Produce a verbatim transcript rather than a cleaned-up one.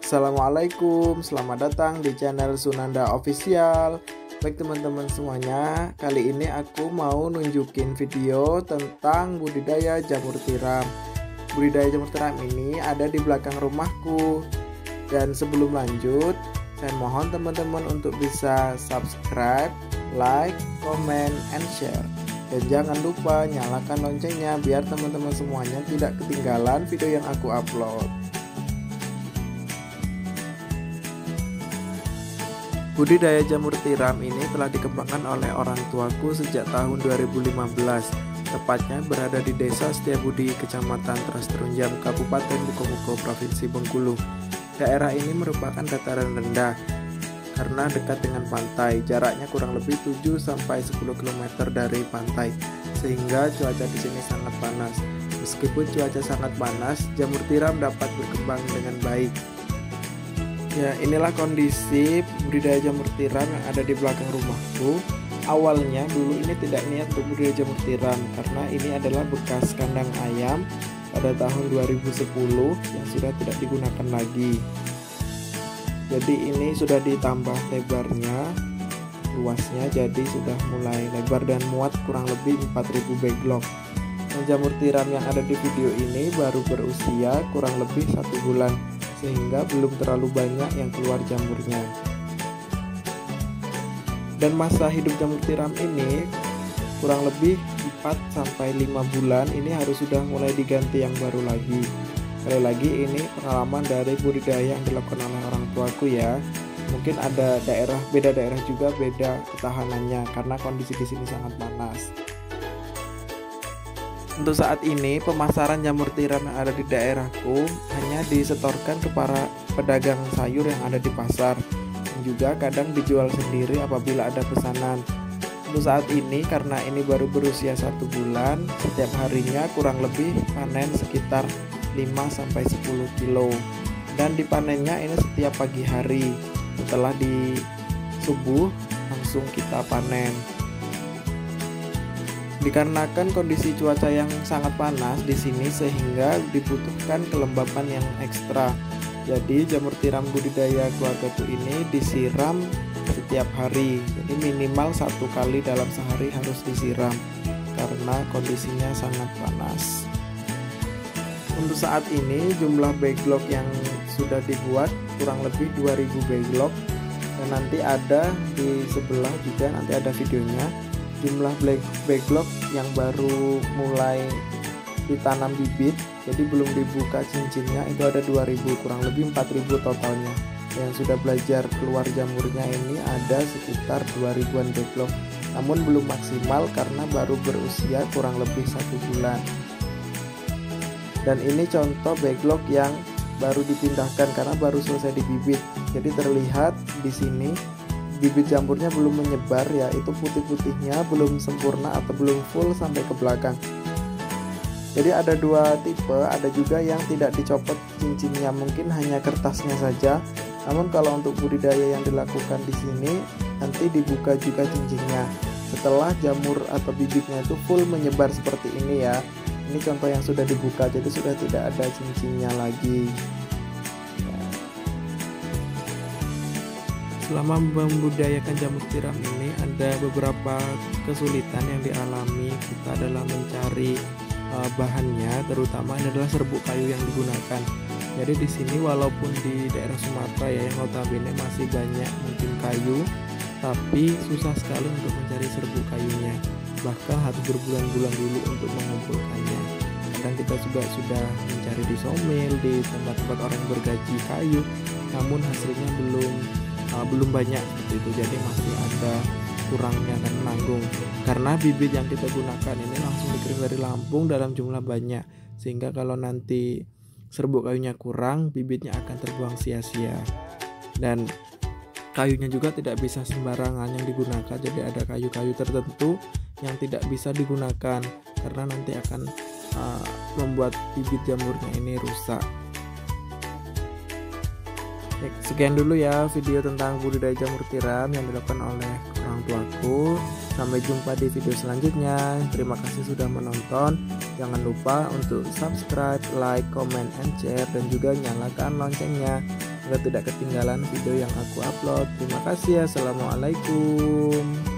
Assalamualaikum, selamat datang di channel Sunanda Official. Baik teman-teman semuanya, kali ini aku mau nunjukin video tentang budidaya jamur tiram. Budidaya jamur tiram ini ada di belakang rumahku. Dan sebelum lanjut, saya mohon teman-teman untuk bisa subscribe, like, comment, and share. Dan jangan lupa nyalakan loncengnya biar teman-teman semuanya tidak ketinggalan video yang aku upload. Budidaya jamur tiram ini telah dikembangkan oleh orang tuaku sejak tahun dua ribu lima belas, tepatnya berada di Desa Setiabudi, Kecamatan Trasterunjam, Kabupaten Bukomuko, Provinsi Bengkulu. Daerah ini merupakan dataran rendah karena dekat dengan pantai, jaraknya kurang lebih tujuh sampai sepuluh kilometer dari pantai, sehingga cuaca di sini sangat panas. Meskipun cuaca sangat panas, jamur tiram dapat berkembang dengan baik. Ya, inilah kondisi budidaya jamur tiram yang ada di belakang rumahku. Awalnya dulu ini tidak niat untuk budidaya jamur tiram karena ini adalah bekas kandang ayam pada tahun dua ribu sepuluh yang sudah tidak digunakan lagi. Jadi ini sudah ditambah lebarnya, luasnya, jadi sudah mulai lebar dan muat kurang lebih empat ribu backlog. Nah, jamur tiram yang ada di video ini baru berusia kurang lebih satu bulan, sehingga belum terlalu banyak yang keluar jamurnya. Dan masa hidup jamur tiram ini kurang lebih empat sampai lima bulan, ini harus sudah mulai diganti yang baru lagi. Sekali lagi ini pengalaman dari budidaya yang dilakukan oleh orang tuaku ya. Mungkin ada daerah beda daerah juga beda ketahanannya karena kondisi di sini sangat panas. Untuk saat ini pemasaran jamur tiram yang ada di daerahku hanya disetorkan ke para pedagang sayur yang ada di pasar, dan juga kadang dijual sendiri apabila ada pesanan. Untuk saat ini karena ini baru berusia satu bulan, setiap harinya kurang lebih panen sekitar lima sampai sepuluh kilo, dan dipanennya ini setiap pagi hari. Setelah di subuh langsung kita panen. Dikarenakan kondisi cuaca yang sangat panas di sini sehingga dibutuhkan kelembapan yang ekstra. Jadi jamur tiram budidaya keluargaku ini disiram setiap hari. Jadi minimal satu kali dalam sehari harus disiram karena kondisinya sangat panas. Untuk saat ini jumlah backlog yang sudah dibuat kurang lebih dua ribu backlog, dan nanti ada di sebelah juga nanti ada videonya. Jumlah backlog yang baru mulai ditanam bibit, jadi belum dibuka cincinnya, itu ada dua ribu, kurang lebih empat ribu totalnya. Yang sudah belajar keluar jamurnya ini ada sekitar dua ribuan backlog, namun belum maksimal karena baru berusia kurang lebih satu bulan. Dan ini contoh backlog yang baru dipindahkan karena baru selesai dibibit. Jadi terlihat di sini bibit jamurnya belum menyebar ya, itu putih-putihnya belum sempurna atau belum full sampai ke belakang. Jadi ada dua tipe, ada juga yang tidak dicopot cincinnya, mungkin hanya kertasnya saja. Namun kalau untuk budidaya yang dilakukan di sini nanti dibuka juga cincinnya setelah jamur atau bibitnya itu full menyebar seperti ini ya. Ini contoh yang sudah dibuka, jadi sudah tidak ada cincinnya lagi. Selama membudidayakan jamur tiram ini ada beberapa kesulitan yang dialami kita dalam mencari uh, bahannya, terutama ini adalah serbuk kayu yang digunakan. Jadi di sini walaupun di daerah Sumatera ya yang notabene masih banyak mungkin kayu, tapi susah sekali untuk mencari serbuk kayunya. Bahkan harus berbulan-bulan dulu untuk mengumpulkannya. Kadang kita juga sudah mencari di somil, di tempat-tempat orang yang bergaji kayu, namun hasilnya belum Uh, belum banyak seperti itu, jadi masih ada kurangnya dan menanggung karena bibit yang kita gunakan ini langsung dikirim dari Lampung dalam jumlah banyak, sehingga kalau nanti serbuk kayunya kurang, bibitnya akan terbuang sia-sia. Dan kayunya juga tidak bisa sembarangan yang digunakan, jadi ada kayu-kayu tertentu yang tidak bisa digunakan karena nanti akan uh, membuat bibit jamurnya ini rusak. Sekian dulu ya video tentang budidaya jamur tiram yang dilakukan oleh orang tuaku. Sampai jumpa di video selanjutnya. Terima kasih sudah menonton. Jangan lupa untuk subscribe, like, comment, and share, dan juga nyalakan loncengnya agar tidak ketinggalan video yang aku upload. Terima kasih. Assalamualaikum.